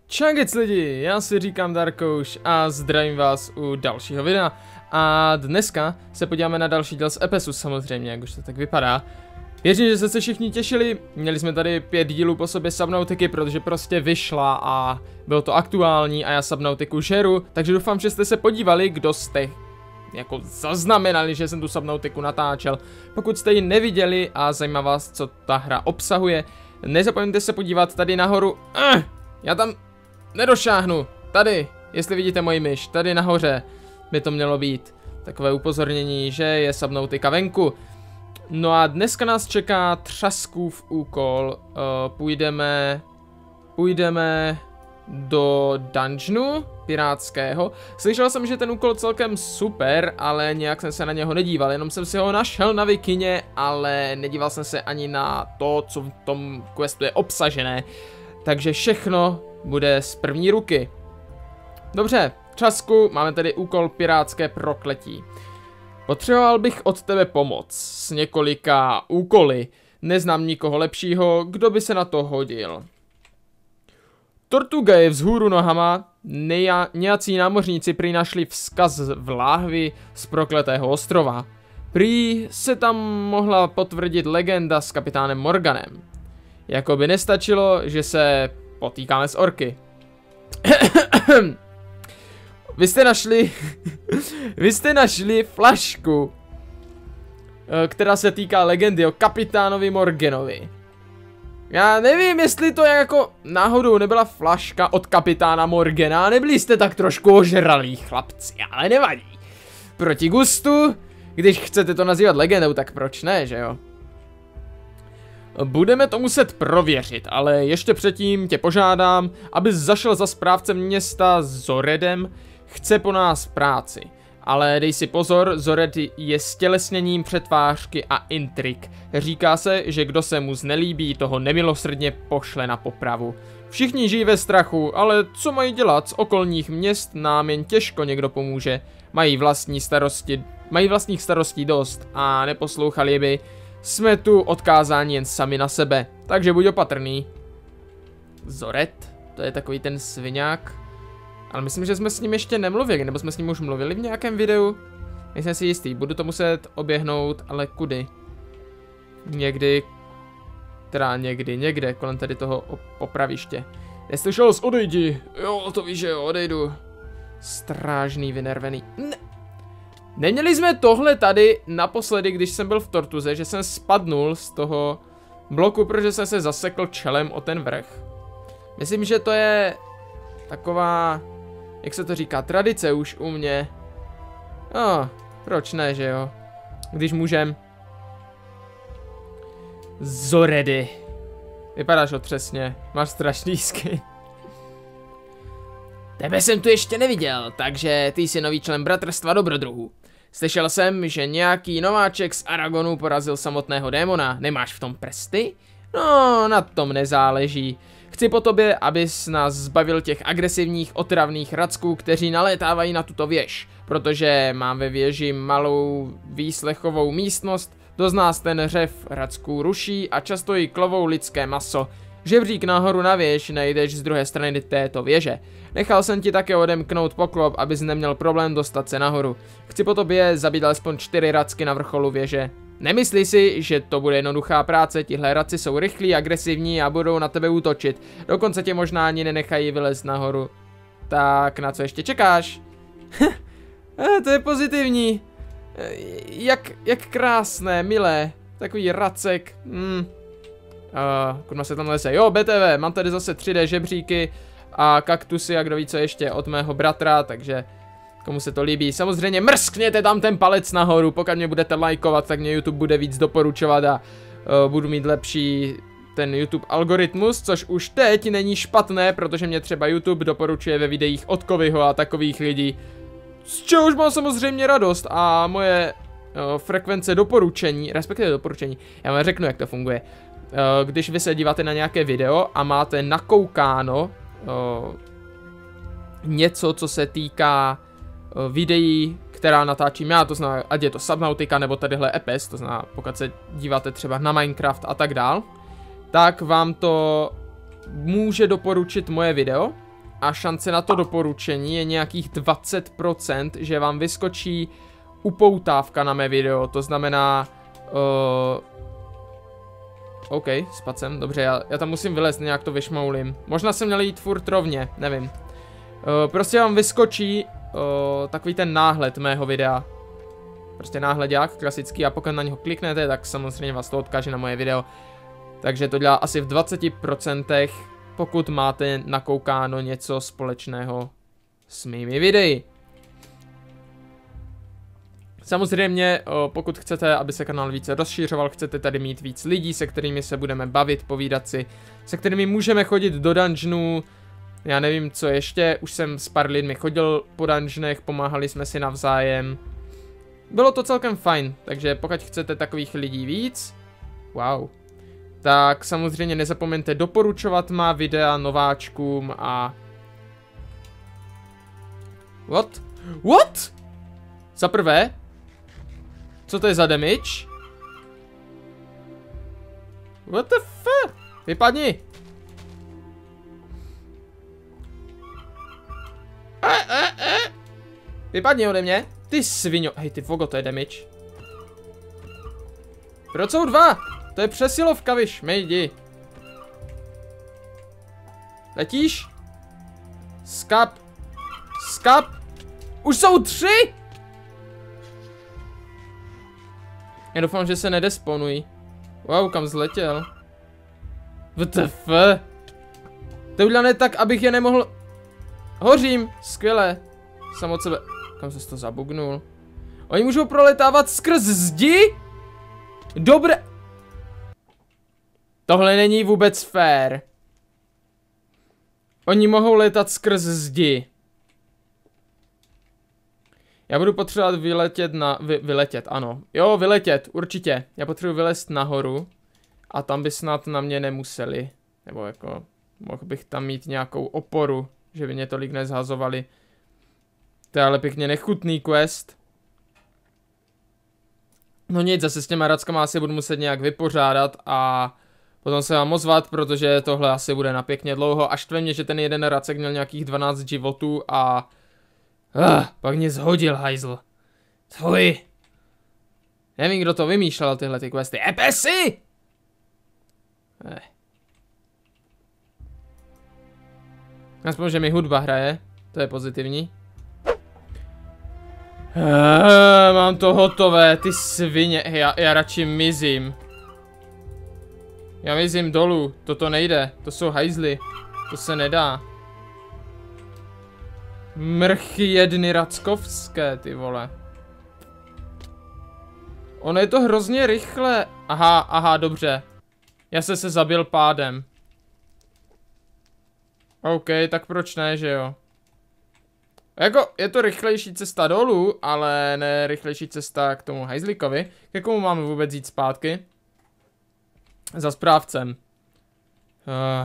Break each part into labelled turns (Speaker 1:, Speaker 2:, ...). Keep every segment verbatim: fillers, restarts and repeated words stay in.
Speaker 1: Čaugec lidi, já si říkám Darkouš a zdravím vás u dalšího videa. A dneska se podíváme na další díl z Epesu samozřejmě, jak už to tak vypadá. Věřím, že jste se všichni těšili, měli jsme tady pět dílů po sobě Subnautiky, protože prostě vyšla a bylo to aktuální a já Subnautiku žeru, takže doufám, že jste se podívali, kdo jste jako zaznamenali, že jsem tu Subnautiku natáčel. Pokud jste ji neviděli a zajímá vás, co ta hra obsahuje, nezapomeňte se podívat tady nahoru. Uh, já tam nedošáhnu, tady, jestli vidíte moji myš, tady nahoře by to mělo být takové upozornění, že je Subnautika venku. No a dneska nás čeká Třaskův úkol, uh, půjdeme, půjdeme do dungeonu pirátského. Slyšel jsem, že ten úkol celkem super, ale nějak jsem se na něho nedíval, jenom jsem si ho našel na Wikině, ale nedíval jsem se ani na to, co v tom questu je obsažené. Takže všechno bude z první ruky. Dobře, Třasku, máme tady úkol pirátské prokletí. Potřeboval bych od tebe pomoc s několika úkoly. Neznám nikoho lepšího, kdo by se na to hodil. Tortuga je vzhůru nohama, neja, nějací námořníci prý našli vzkaz v láhvi z prokletého ostrova. Prý se tam mohla potvrdit legenda s kapitánem Morganem. Jakoby nestačilo, že se potýkáme s orky. Vy jste našli, vy jste našli flašku, která se týká legendy o kapitánovi Morganovi. Já nevím, jestli to jako náhodou nebyla flaška od kapitána Morgana, nebyli jste tak trošku ožralí chlapci, ale nevadí. Proti gustu, když chcete to nazývat legendou, tak proč ne, že jo? Budeme to muset prověřit, ale ještě předtím tě požádám, abys zašel za správcem města Zoredem. Chce po nás práci, ale dej si pozor, Zored je stělesněním přetvářky a intrik. Říká se, že kdo se mu znelíbí, toho nemilosrdně pošle na popravu. Všichni žijí ve strachu, ale co mají dělat, z okolních měst nám jen těžko někdo pomůže. Mají vlastní starosti, mají vlastních starostí dost a neposlouchali by. Jsme tu odkázáni jen sami na sebe, takže buď opatrný. Zored, to je takový ten sviňák. Ale myslím, že jsme s ním ještě nemluvili, nebo jsme s ním už mluvili v nějakém videu. Nejsem si jistý, budu to muset oběhnout, ale kudy? Někdy, teda někdy, někde, kolem tady toho popraviště. Jestli šel z odejdi, jo, to víš, že jo, odejdu. Strážný, vynervený. Ne. Neměli jsme tohle tady naposledy, když jsem byl v Tortuze, že jsem spadnul z toho bloku, protože jsem se zasekl čelem o ten vrch. Myslím, že to je taková, jak se to říká, tradice už u mě. No, proč ne, že jo? Když můžem. Zoredy. Vypadáš otřesně, máš strašný skin. Tebe jsem tu ještě neviděl, takže ty jsi nový člen bratrstva dobrodruhů. Slyšel jsem, že nějaký nováček z Aragonu porazil samotného démona. Nemáš v tom prsty? No, na tom nezáleží. Chci po tobě, abys nás zbavil těch agresivních, otravných racků, kteří nalétávají na tuto věž. Protože mám ve věži malou výslechovou místnost, do z nás ten řev racků ruší a často jí klovou lidské maso. Žebřík nahoru na věž najdeš z druhé strany této věže. Nechal jsem ti také odemknout poklop, abys neměl problém dostat se nahoru. Chci po tobě zabít alespoň čtyři racky na vrcholu věže. Nemyslí si, že to bude jednoduchá práce, tihle radci jsou rychlí, agresivní a budou na tebe útočit. Dokonce tě možná ani nenechají vylézt nahoru. Tak na co ještě čekáš? To je pozitivní. Jak, jak krásné, milé. Takový racek. Hmm. Uh, kurma se tam lese. Jo, B T V, mám tady zase tři dé žebříky a kaktusy a kdo ví co ještě od mého bratra, takže komu se to líbí. Samozřejmě mrskněte tam ten palec nahoru, pokud mě budete lajkovat, tak mě YouTube bude víc doporučovat a uh, budu mít lepší ten YouTube algoritmus, což už teď není špatné, protože mě třeba YouTube doporučuje ve videích od Kovyho a takových lidí, z čehož mám samozřejmě radost a moje uh, frekvence doporučení, respektive doporučení, já vám řeknu, jak to funguje. Uh, když vy se díváte na nějaké video a máte nakoukáno uh, něco, co se týká uh, videí, která natáčím já, to znamená, ať je to Subnautika nebo tadyhle Epes, to znamená, pokud se díváte třeba na Minecraft a tak dál, tak vám to může doporučit moje video a šance na to doporučení je nějakých dvacet procent, že vám vyskočí upoutávka na mé video, to znamená... Uh, OK, spadl jsem, dobře, já, já tam musím vylézt, nějak to vyšmoulím. Možná jsem měl jít furt rovně, nevím. Uh, prostě vám vyskočí uh, takový ten náhled mého videa. Prostě náhledák, klasický, a pokud na něho kliknete, tak samozřejmě vás to odkáže na moje video. Takže to dělá asi v dvaceti procentech, pokud máte nakoukáno něco společného s mými videi. Samozřejmě, pokud chcete, aby se kanál více rozšířoval, chcete tady mít víc lidí, se kterými se budeme bavit, povídat si, se kterými můžeme chodit do dungeonů, já nevím co ještě, už jsem s pár lidmi chodil po dungeonech, pomáhali jsme si navzájem. Bylo to celkem fajn, takže pokud chcete takových lidí víc, wow, tak samozřejmě nezapomeňte doporučovat má videa nováčkům a... What? What? Za prvé? Co to je za damage? What the fuck? Vypadni! E, e, e. Vypadni ode mě. Ty sviňo. Hej, ty vogo, to je damage. Proč jsou dva? To je přesilovka, viš, mejdi. Letíš? Skap. Skap. Už jsou tři? Já doufám, že se nedesponují. Wow, kam zletěl? W T F? To je udělané tak, abych je nemohl... Hořím, skvěle. Sam od sebe... Kam se to zabugnul? Oni můžou proletávat skrz zdi? Dobré... Tohle není vůbec fair. Oni mohou letat skrz zdi. Já budu potřebovat vyletět na... Vy, vyletět, ano. Jo, vyletět, určitě. Já potřebuji vylézt nahoru. A tam by snad na mě nemuseli. Nebo jako... Mohl bych tam mít nějakou oporu. Že by mě tolik nezhazovali. To je ale pěkně nechutný quest. No nic, zase s těma rackama asi budu muset nějak vypořádat a... Potom se vám ozvat, protože tohle asi bude na pěkně dlouho. A štve mě, že ten jeden racek měl nějakých dvanáct životů a... Uh, pak mě zhodil, hajzl. Tvoj. Nevím, kdo to vymýšlel, tyhle ty questy. Epesy! Eh. Aspoň, že mi hudba hraje. To je pozitivní. Uh, mám to hotové, ty svině. Já, já radši mizím. Já mizím dolů. Toto nejde. To jsou hajzly. To se nedá. Mrchy jedny rackovské, ty vole. Ono je to hrozně rychle. Aha, aha, dobře. Já se se zabil pádem. OK, tak proč ne, že jo? Jako, je to rychlejší cesta dolů, ale ne rychlejší cesta k tomu hajzlíkovi. Ke komu máme vůbec jít zpátky? Za správcem. Uh.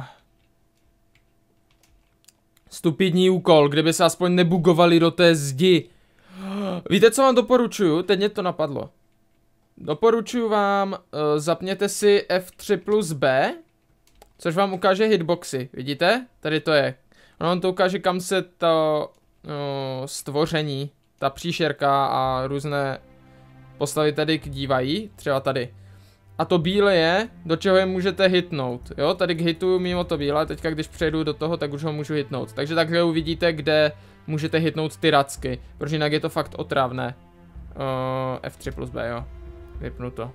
Speaker 1: Stupidní úkol, kdyby se aspoň nebugovali do té zdi. Víte, co vám doporučuju? Teď mě to napadlo. Doporučuju vám, uh, zapněte si F tři plus B, což vám ukáže hitboxy. Vidíte? Tady to je. Ono vám to ukáže, kam se to uh, stvoření, ta příšerka a různé postavy tady dívají. Třeba tady. A to bílé je, do čeho je můžete hitnout. Jo, tady k hitu mimo to bílé, teďka když přejdu do toho, tak už ho můžu hitnout. Takže takhle uvidíte, kde můžete hitnout ty racky, protože jinak je to fakt otravné. Uh, F tři plus B, jo. Vypnu to.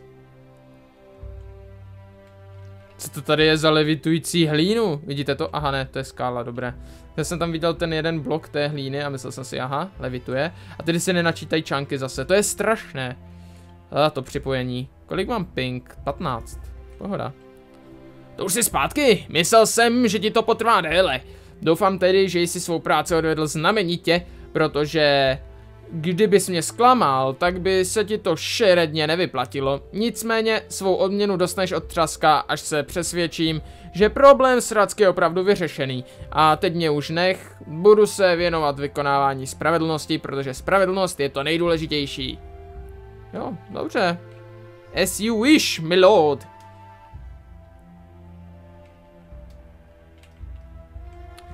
Speaker 1: Co to tady je za levitující hlínu? Vidíte to? Aha, ne, to je skála, dobré. Já jsem tam viděl ten jeden blok té hlíny a myslel jsem si, aha, levituje. A tady se nenačítají čanky zase, to je strašné. A to připojení. Kolik mám ping? patnáct. Pohoda. To už jsi zpátky. Myslel jsem, že ti to potrvá déle. Doufám tedy, že jsi svou práci odvedl znamenitě, protože kdybys mě zklamal, tak by se ti to šeredně nevyplatilo. Nicméně svou odměnu dostaneš od Třaska, až se přesvědčím, že problém s racky je opravdu vyřešený. A teď mě už nech, budu se věnovat vykonávání spravedlnosti, protože spravedlnost je to nejdůležitější. Jo, dobře. As you wish, my lord.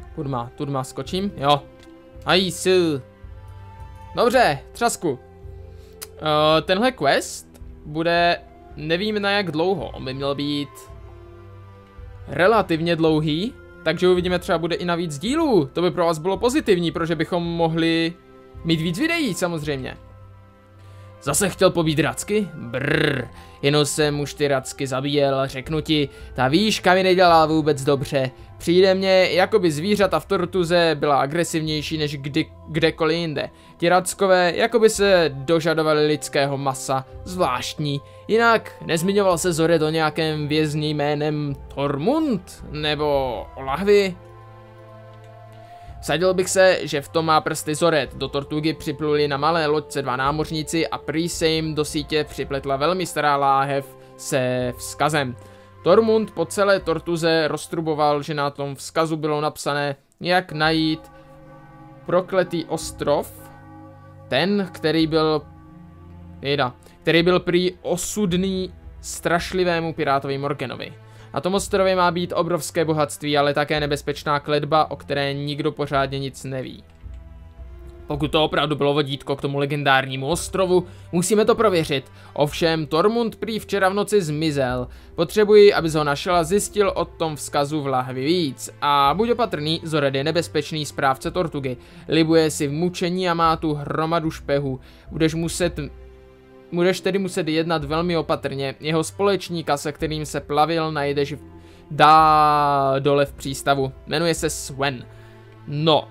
Speaker 1: Tudma, tudma, skočím, jo. Ajsu. Dobře, třasku. Uh, tenhle quest bude, nevím na jak dlouho, on by měl být relativně dlouhý, takže uvidíme, třeba bude i na víc dílů. To by pro vás bylo pozitivní, protože bychom mohli mít víc videí samozřejmě. Zase chtěl pobít racky? Brrr, jenom jsem už ty racky zabíjel, řeknu ti, ta výška mi nedělá vůbec dobře. Přijde mně, jako by zvířata v Tortuze byla agresivnější než kdy, kdekoliv jinde. Ti rackové, jako by se dožadovali lidského masa, zvláštní. Jinak, nezmiňoval se Zoret o nějakém vězni jménem Tormund? Nebo o lahvi? Vsadil bych se, že v tom má prsty Zoret. Do Tortugy připluli na malé loďce dva námořníci a prý se jim do sítě připletla velmi stará láhev se vzkazem. Tormund po celé Tortuze roztruboval, že na tom vzkazu bylo napsané, jak najít prokletý ostrov, ten, který byl, jeda, který byl prý osudný strašlivému pirátovi Morganovi. Na tom ostrově má být obrovské bohatství, ale také nebezpečná kletba, o které nikdo pořádně nic neví. Pokud to opravdu bylo vodítko k tomu legendárnímu ostrovu, musíme to prověřit. Ovšem, Tormund prý včera v noci zmizel. Potřebuji, abys ho našel a zjistil o tom vzkazu v lahvi víc. A buď opatrný, Zoret je nebezpečný správce Tortugy. Libuje si v mučení a má tu hromadu špehů. Budeš muset... Budeš tedy muset jednat velmi opatrně. Jeho společníka, se kterým se plavil, najdeš dá dole v přístavu. Jmenuje se Sven. No.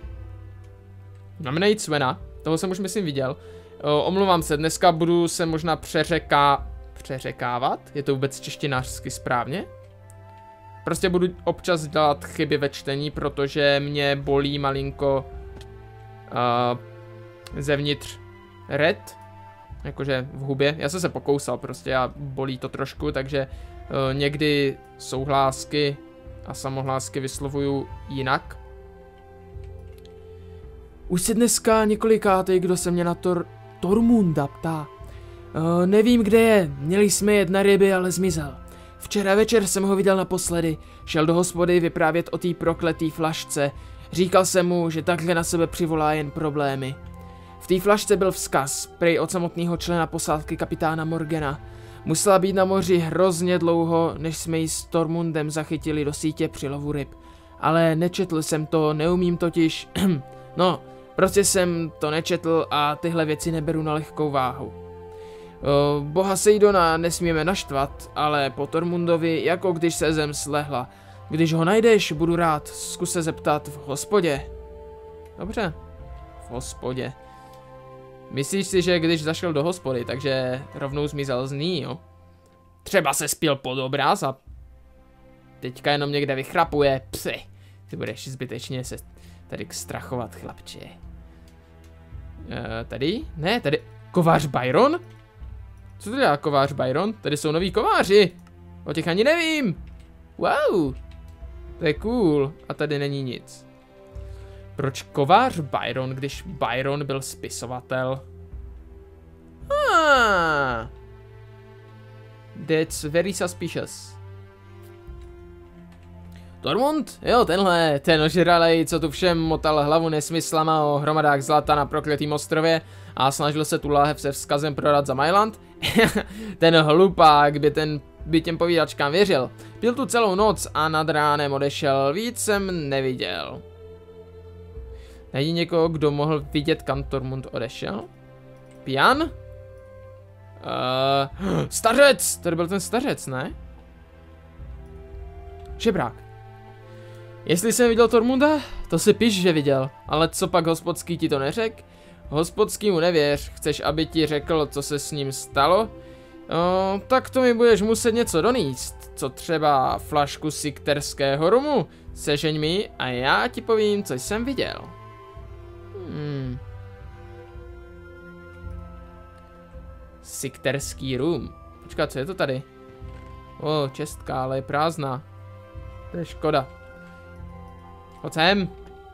Speaker 1: Máme najít Svena. Toho jsem už myslím viděl. O, omlouvám se, dneska budu se možná přeřeká... Přeřekávat? Je to vůbec češtinářsky správně? Prostě budu občas dělat chyby ve čtení, protože mě bolí malinko uh, zevnitř red. Jakože v hubě. Já jsem se pokousal prostě a bolí to trošku, takže uh, někdy souhlásky a samohlásky vyslovuju jinak. Už se dneska několikátej, kdo se mě na Tor... Tormunda ptá. Uh, nevím, kde je. Měli jsme jet na ryby, ale zmizel. Včera večer jsem ho viděl naposledy. Šel do hospody vyprávět o té prokletý flašce. Říkal jsem mu, že takhle na sebe přivolá jen problémy. V té flašce byl vzkaz, prej od samotného člena posádky kapitána Morgana. Musela být na moři hrozně dlouho, než jsme ji s Tormundem zachytili do sítě při lovu ryb. Ale nečetl jsem to, neumím totiž... no, prostě jsem to nečetl a tyhle věci neberu na lehkou váhu. O, boha Seidona nesmíme naštvat, ale po Tormundovi, jako když se zem slehla. Když ho najdeš, budu rád, zkus se zeptat v hospodě. Dobře, v hospodě. Myslíš si, že když zašel do hospody, takže rovnou zmizel z ní, jo? Třeba se spil pod obraz a teďka jenom někde vychrapuje. Psi, ty budeš zbytečně se tady strachovat, chlapče. E, tady? Ne, tady... Kovář Byron? Co to dělá kovář Byron? Tady jsou noví kováři. O těch ani nevím. Wow. To je cool. A tady není nic. Proč kovář Byron, když Byron byl spisovatel? Ah. That's very suspicious. Tormund? Jo, tenhle, ten ožralej, co tu všem motal hlavu nesmyslama o hromadách zlata na prokletým ostrově a snažil se tu láhev se vzkazem prodat za Mailand? Ten hlupák by, ten, by těm povídačkám věřil. Pil tu celou noc a nad ránem odešel, víc jsem neviděl. Najdi někoho, kdo mohl vidět, kam Tormund odešel? Pijan? Uh, stařec! Tady byl ten stařec, ne? Žebrák. Jestli jsem viděl Tormunda, to si piš, že viděl. Ale co pak hospodský ti to neřek? Hospodský mu nevěř, chceš, aby ti řekl, co se s ním stalo? O, tak to mi budeš muset něco donést. Co třeba flašku sikterského rumu? Sežeň mi a já ti povím, co jsem viděl. Hmm. Sikterský rum. Počkat, co je to tady? O, čestka, ale je prázdná. To je škoda. Pojď sem.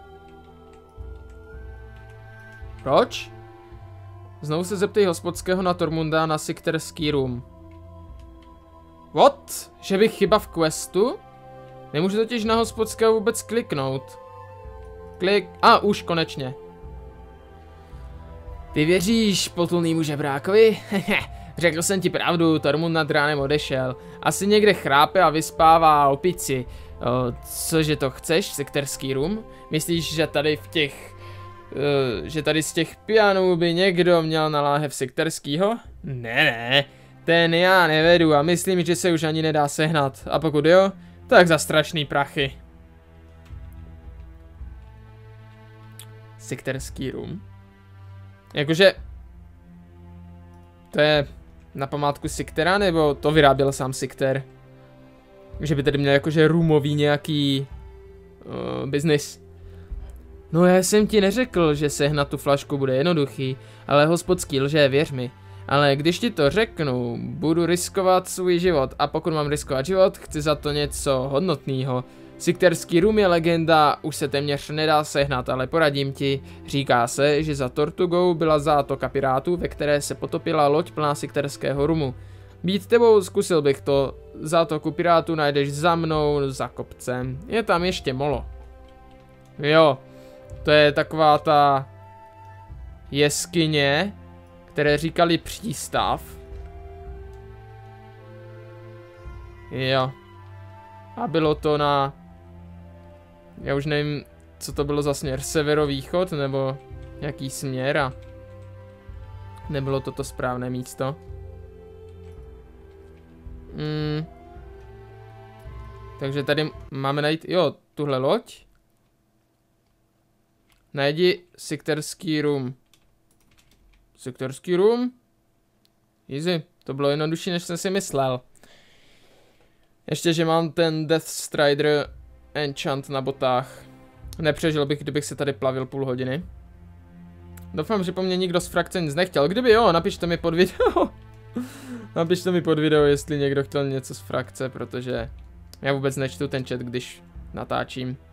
Speaker 1: Proč? Znovu se zeptej hospodského na Tormunda na sikterský rum. What? Že bych chyba v questu? Nemůžu totiž na hospodského vůbec kliknout. Klik. A už konečně. Ty věříš potulnýmu žebrákovi? Řekl jsem ti pravdu, Tormund nad ránem odešel. Asi někde chrápe a vyspává opici. O, cože to chceš, sekterský rum? Myslíš, že tady v těch... Uh, že tady z těch pianů by někdo měl na láhev sekterskýho? Ne, ne. Ten já nevedu a myslím, že se už ani nedá sehnat. A pokud jo, tak za strašný prachy. Sekterský rum. Jakože... To je na památku Siktera, nebo to vyráběl sám Sikter? Že by tady měl jakože rumový nějaký... Uh, biznis. No já jsem ti neřekl, že sehnat tu flašku bude jednoduchý, ale hospodský lže, věř mi. Ale když ti to řeknu, budu riskovat svůj život a pokud mám riskovat život, chci za to něco hodnotného. Sikterský rum je legenda, už se téměř nedá sehnat, ale poradím ti. Říká se, že za Tortugou byla zátoka pirátů, ve které se potopila loď plná sikterského rumu. Být tebou zkusil bych to, zátoku pirátů najdeš za mnou, za kopcem. Je tam ještě molo. Jo, to je taková ta jeskyně, které říkali přístav. Jo. A bylo to na... Já už nevím, co to bylo za směr. Severovýchod, nebo nějaký směr a... Nebylo to to správné místo. Hmm. Takže tady máme najít... Jo, tuhle loď. Najdi Sikterský rum. Sikterský rum? Easy. To bylo jednodušší, než jsem si myslel. Ještě, že mám ten Death Strider enchant na botách. Nepřežil bych, kdybych se tady plavil půl hodiny. Doufám, že po mně nikdo z frakce nic nechtěl. Kdyby jo, napište mi pod video. Napište mi pod video, jestli někdo chtěl něco z frakce, protože já vůbec nečtu ten chat, když natáčím.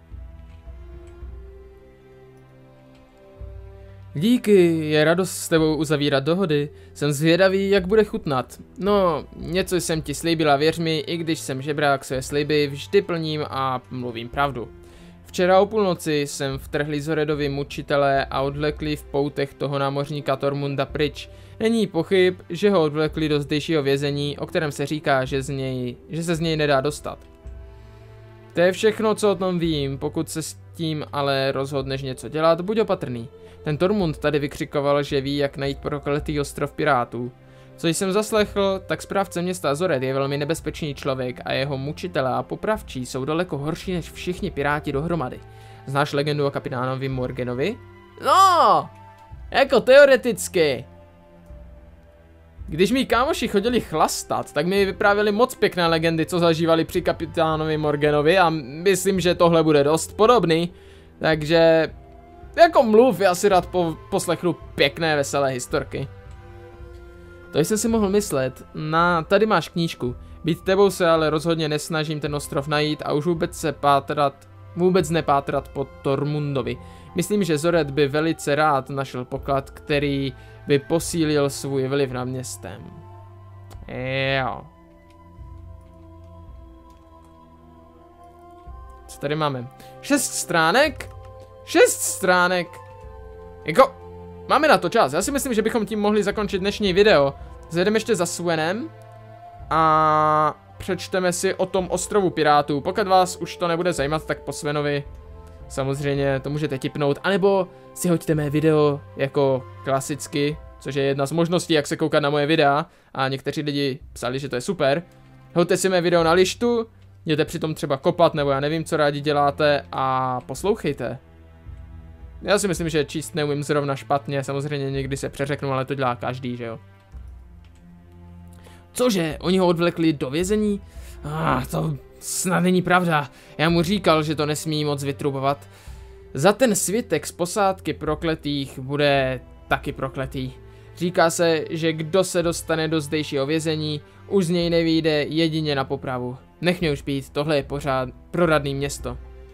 Speaker 1: Díky, je radost s tebou uzavírat dohody. Jsem zvědavý, jak bude chutnat. No, něco jsem ti slíbila, věř mi, i když jsem žebrák, své sliby vždy plním a mluvím pravdu. Včera o půlnoci jsem vtrhli Zoredovi mučitelé a odvlekli v poutech toho námořníka Tormunda pryč. Není pochyb, že ho odvlekli do zdejšího vězení, o kterém se říká, že, z něj, že se z něj nedá dostat. To je všechno, co o tom vím, pokud se s tím ale rozhodneš něco dělat, buď opatrný. Ten Tormund tady vykřikoval, že ví, jak najít prokletý ostrov pirátů. Co jsem zaslechl, tak správce města Zored je velmi nebezpečný člověk a jeho mučitelé a popravčí jsou daleko horší než všichni piráti dohromady. Znáš legendu o kapitánovi Morganovi? No, jako teoreticky. Když mý kámoši chodili chlastat, tak mi vyprávěli moc pěkné legendy, co zažívali při kapitánovi Morganovi a myslím, že tohle bude dost podobný. Takže... Jako mluv, já si rád po, poslechnu pěkné, veselé historky. To jsem si mohl myslet. Na, tady máš knížku. Být tebou se ale rozhodně nesnažím ten ostrov najít a už vůbec se pátrat, vůbec nepátrat po Tormundovi. Myslím, že Zored by velice rád našel poklad, který by posílil svůj vliv nad městem. Jo. Co tady máme? Šest stránek? Šest stránek. Jako, máme na to čas. Já si myslím, že bychom tím mohli zakončit dnešní video. Zajdeme ještě za Svenem a přečteme si o tom ostrovu pirátů. Pokud vás už to nebude zajímat, tak po Svenovi samozřejmě to můžete tipnout. A nebo si hoďte mé video jako klasicky, což je jedna z možností, jak se koukat na moje videa. A někteří lidi psali, že to je super. Hoďte si mé video na lištu, jděte přitom třeba kopat, nebo já nevím, co rádi děláte a poslouchejte. Já si myslím, že číst neumím zrovna špatně, samozřejmě někdy se přeřeknu, ale to dělá každý, že jo. Cože, oni ho odvlekli do vězení? Ah, to snad není pravda. Já mu říkal, že to nesmí moc vytrubovat. Za ten svitek z posádky prokletých bude taky prokletý. Říká se, že kdo se dostane do zdejšího vězení, už z něj nevyjde jedině na popravu. Nech mě už být, tohle je pořád proradný město.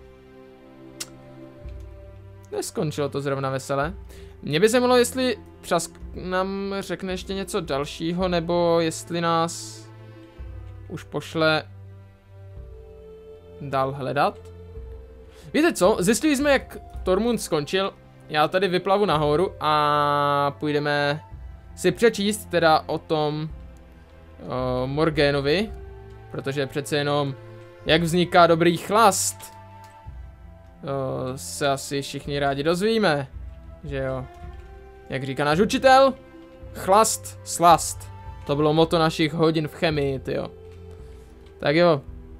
Speaker 1: Neskončilo to zrovna veselé. Mě by zajímalo, jestli Třask nám řekne ještě něco dalšího, nebo jestli nás už pošle dál hledat. Víte co? Zjistili jsme, jak Tormund skončil. Já tady vyplavu nahoru a půjdeme si přečíst teda o tom o Morganovi, protože přece jenom jak vzniká dobrý chlast, o, se asi všichni rádi dozvíme, že jo. Jak říká náš učitel, chlast, slast. To bylo motto našich hodin v chemii, tyjo. Tak jo.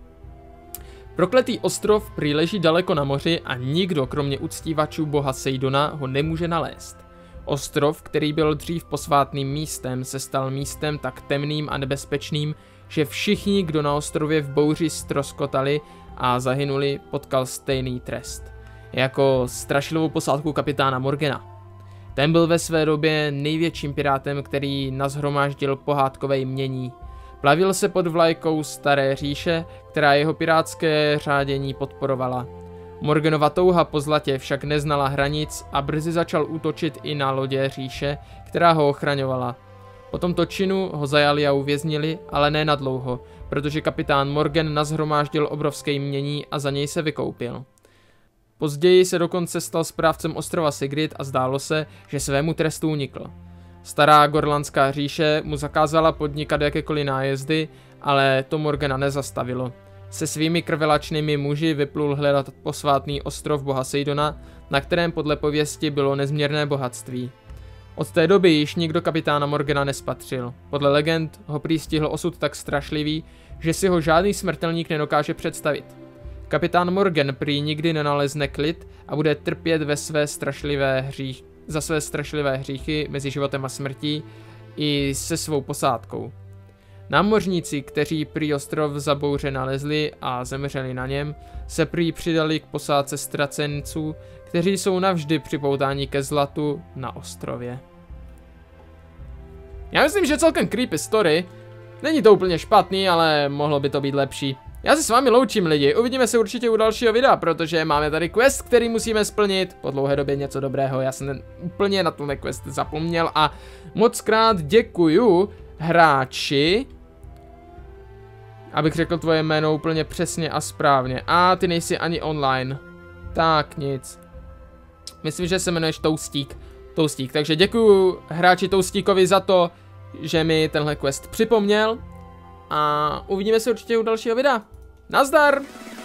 Speaker 1: Prokletý ostrov prý leží daleko na moři a nikdo, kromě uctívačů boha Seidona, ho nemůže nalézt. Ostrov, který byl dřív posvátným místem, se stal místem tak temným a nebezpečným, že všichni, kdo na ostrově v bouři ztroskotali a zahynuli, potkal stejný trest. Jako strašlivou posádku kapitána Morgana. Ten byl ve své době největším pirátem, který nashromáždil pohádkové jmění. Plavil se pod vlajkou Staré říše, která jeho pirátské řádění podporovala. Morganova touha po zlatě však neznala hranic a brzy začal útočit i na lodě říše, která ho ochraňovala. Po tomto činu ho zajali a uvěznili, ale ne nadlouho, protože kapitán Morgan nashromáždil obrovské jmění a za něj se vykoupil. Později se dokonce stal správcem ostrova Sigrid a zdálo se, že svému trestu unikl. Stará gorlandská říše mu zakázala podnikat jakékoliv nájezdy, ale to Morgana nezastavilo. Se svými krvelačnými muži vyplul hledat posvátný ostrov boha Seidona, na kterém podle pověsti bylo nezměrné bohatství. Od té doby již nikdo kapitána Morgana nespatřil. Podle legend ho prý stihl osud tak strašlivý, že si ho žádný smrtelník nedokáže představit. Kapitán Morgan prý nikdy nenalezne klid a bude trpět ve své strašlivé hřích, za své strašlivé hříchy mezi životem a smrtí i se svou posádkou. Námořníci, kteří prý ostrov za bouře nalezli a zemřeli na něm, se prý přidali k posádce ztracenců, kteří jsou navždy připoutáni ke zlatu na ostrově. Já myslím, že celkem creepy story. Není to úplně špatný, ale mohlo by to být lepší. Já se s vámi loučím lidi, uvidíme se určitě u dalšího videa, protože máme tady quest, který musíme splnit. Po dlouhé době něco dobrého, já jsem úplně na tenhle quest zapomněl a moc krát děkuju hráči, abych řekl tvoje jméno úplně přesně a správně. A ty nejsi ani online. Tak nic. Myslím, že se jmenuješ Toustík. Toustík, takže děkuju hráči Toustíkovi za to, že mi tenhle quest připomněl. A uvidíme se určitě u dalšího videa. Nazdar!